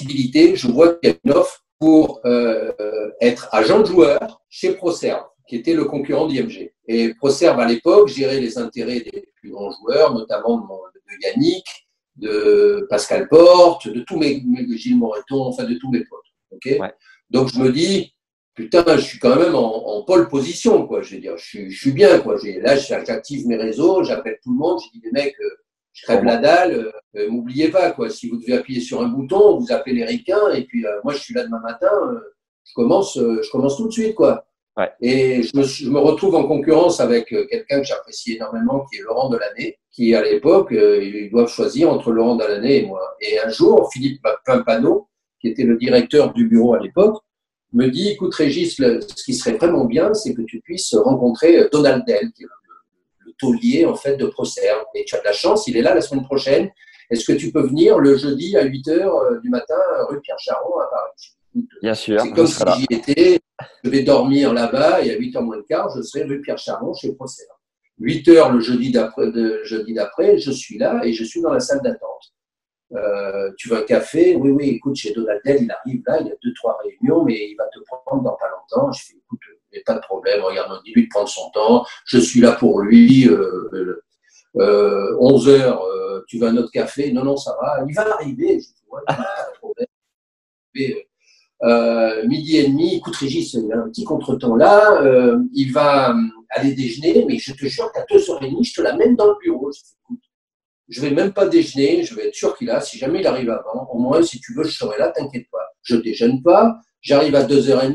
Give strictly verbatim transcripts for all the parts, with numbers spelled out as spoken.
possibilité, je vois qu'il y a une offre pour euh, être agent de joueur chez ProServe, qui était le concurrent d'I M G. Et ProServe, à l'époque, gérait les intérêts des plus grands joueurs, notamment de, de Yannick, de Pascal Porte, de tous mes, de Gilles Moreton, enfin de tous mes potes. Okay, ouais. Donc je me dis, putain, je suis quand même en, en pole position, quoi. Je veux dire, je suis, je suis bien, quoi. Là, j'active mes réseaux, j'appelle tout le monde, je dis, les mecs, euh, je crève la dalle, euh, m'oubliez pas, quoi. Si vous devez appuyer sur un bouton, vous appelez les ricains, et puis euh, moi, je suis là demain matin, euh, je commence, euh, je commence tout de suite, quoi. Ouais. Et je me, je me retrouve en concurrence avec euh, quelqu'un que j'apprécie énormément, qui est Laurent Delaney, qui à l'époque, euh, ils doivent choisir entre Laurent Delaney et moi. Et un jour, Philippe Pimpano, qui était le directeur du bureau à l'époque, me dit, écoute Régis, le, ce qui serait vraiment bien, c'est que tu puisses rencontrer Donald Dell, qui est le, le taulier en fait de ProServe. Et tu as de la chance, il est là la semaine prochaine. Est-ce que tu peux venir le jeudi à huit heures du matin, rue Pierre Charon à Paris? Écoute, bien sûr. C'est comme si j'y étais, je vais dormir là-bas et à huit heures moins le quart, je serai rue Pierre Charon chez ProServe. huit heures le jeudi d'après, de, jeudi d'après, je suis là et je suis dans la salle d'attente. Euh, tu veux un café? Oui, oui, écoute, chez Donald Dell, il arrive là, il y a deux, trois réunions, mais il va te prendre dans pas longtemps. Je fais, écoute, il n'y a pas de problème, regarde, dis-lui de prendre son temps, je suis là pour lui. Euh, euh, onze heures, euh, tu veux un autre café? Non, non, ça va, il va arriver. Je dis, ouais, pas de problème. Et, euh, midi et demi, écoute Régis, il y a un petit contretemps là, euh, il va aller déjeuner, mais je te jure qu'à deux heures trente, je te l'amène dans le bureau. Je dis, écoute, je vais même pas déjeuner, je vais être sûr qu'il a, si jamais il arrive avant, au moins, si tu veux, je serai là, t'inquiète pas. Je déjeune pas, j'arrive à deux heures trente,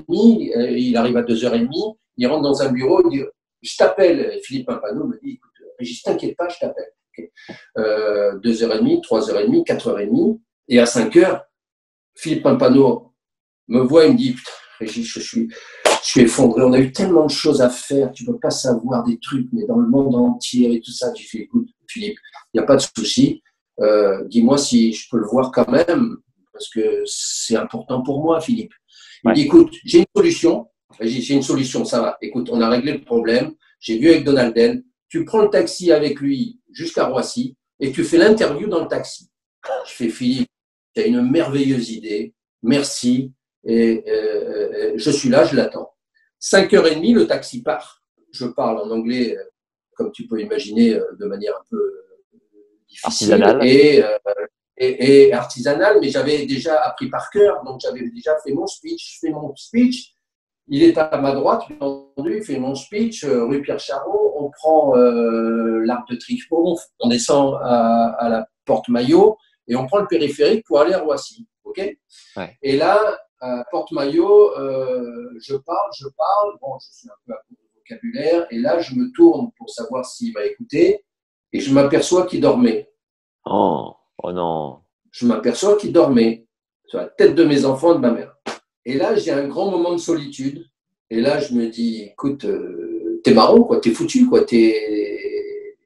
il arrive à deux heures trente, il rentre dans un bureau, il dit, je t'appelle, Philippe Pimpano me dit, écoute, Régis, t'inquiète pas, je t'appelle. Okay. Euh, deux heures trente, trois heures trente, quatre heures trente, et à cinq heures, Philippe Pimpano me voit, il me dit, putain, Régis, je suis, je suis effondré, on a eu tellement de choses à faire, tu peux pas savoir des trucs, mais dans le monde entier et tout ça, tu fais, écoute, Philippe, il n'y a pas de souci. Euh, dis-moi si je peux le voir quand même, parce que c'est important pour moi, Philippe. Il ouais. me dit, écoute, j'ai une solution. J'ai une solution, ça va. Écoute, on a réglé le problème. J'ai vu avec Donald Dell. Tu prends le taxi avec lui jusqu'à Roissy et tu fais l'interview dans le taxi. Je fais, Philippe, tu as une merveilleuse idée. Merci. Et euh, je suis là, je l'attends. cinq heures trente, le taxi part. Je parle en anglais, comme tu peux imaginer, de manière un peu difficile artisanale. Et, euh, et, et artisanale, mais j'avais déjà appris par cœur, donc j'avais déjà fait mon speech. Je fais mon speech, il est à ma droite, bien entendu, il fait mon speech, euh, rue Pierre Charon, on prend euh, l'arc de Trifon, on descend à, à la porte Maillot et on prend le périphérique pour aller à Roissy. Okay, ouais. Et là, à Porte Maillot, euh, je parle, je parle, bon, je suis un peu à court de vocabulaire, et là, je me tourne pour savoir s'il va écouter, et je m'aperçois qu'il dormait. Oh, oh non. Je m'aperçois qu'il dormait sur la tête de mes enfants et de ma mère. Et là, j'ai un grand moment de solitude, et là, je me dis, écoute, euh, t'es marrant, quoi, t'es foutu, quoi, t'es...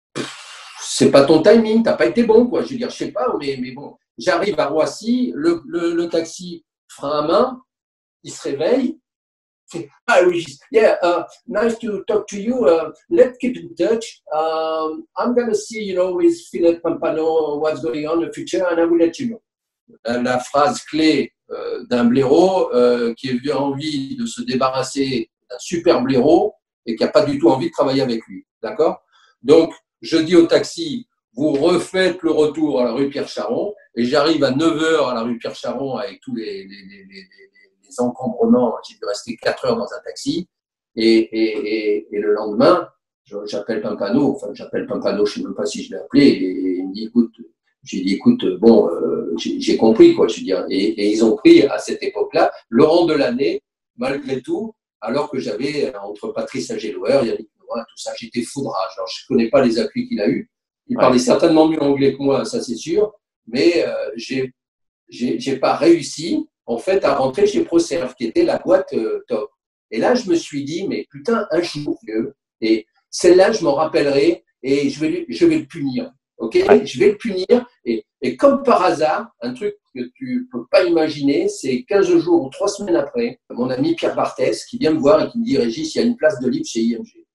C'est pas ton timing, t'as pas été bon, quoi, je veux dire, je sais pas, mais, mais bon. J'arrive à Roissy, le, le, le taxi, frein à main, il se réveille. Fait, ah, Régis, yeah, uh, nice to talk to you. Uh, let's keep in touch. Um, I'm going to see, you know, with Philippe Pampano, what's going on in the future, and I will let you know. La, la phrase clé euh, d'un blaireau euh, qui a eu envie de se débarrasser d'un super blaireau et qui n'a pas du tout envie de travailler avec lui. D'accord? Donc, je dis au taxi, vous refaites le retour à la rue Pierre Charon, et j'arrive à neuf heures à la rue Pierre Charon avec tous les, les, les, les, les encombrements. J'ai dû rester quatre heures dans un taxi, et, et, et, et le lendemain, j'appelle Pimpano, enfin j'appelle Pimpano, je ne sais même pas si je l'ai appelé, et il me dit, écoute, j'ai dit, écoute, bon, euh, j'ai compris, quoi, je veux dire, et, et ils ont pris à cette époque-là Laurent Delaney, malgré tout, alors que j'avais, entre Patrice Agelouer, Yannick Noah, tout ça, j'étais foudrage. Alors je ne connais pas les appuis qu'il a eus. Il ouais. parlait certainement mieux anglais que moi, ça c'est sûr, mais euh, j'ai, j'ai, j'ai pas réussi en fait à rentrer chez ProServe, qui était la boîte euh, top. Et là, je me suis dit, mais putain, un jour, et celle-là, je m'en rappellerai et je vais, je vais le punir. Ok, ouais. Je vais le punir et, et comme par hasard, un truc que tu peux pas imaginer, c'est quinze jours ou trois semaines après, mon ami Pierre Barthès qui vient me voir et qui me dit, Régis, il y a une place de libre chez I M G.